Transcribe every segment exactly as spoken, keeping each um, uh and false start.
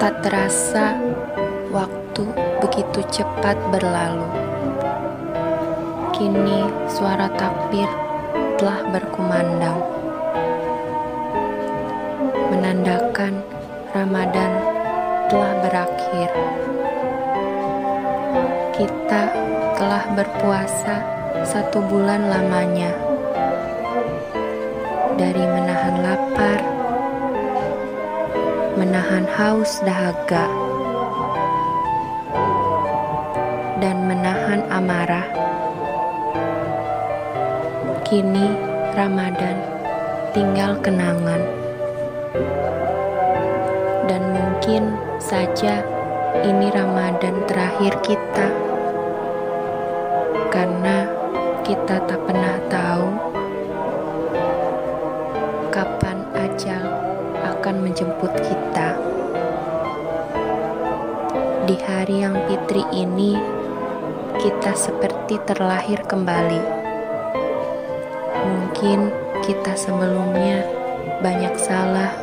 Tak terasa, waktu begitu cepat berlalu. Kini suara takbir telah berkumandang, menandakan Ramadan telah berakhir. Kita telah berpuasa satu bulan lamanya. Dari menahan lapar, menahan haus dahaga, dan menahan amarah. Kini Ramadan tinggal kenangan. Dan mungkin saja ini Ramadan terakhir kita, karena kita tak pernah tahu kapan ajal akan menjemput kita. Di hari yang fitri ini, kita seperti terlahir kembali. Mungkin kita sebelumnya banyak salah.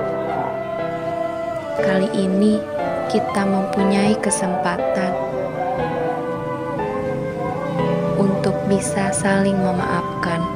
Kali ini kita mempunyai kesempatan untuk bisa saling memaafkan.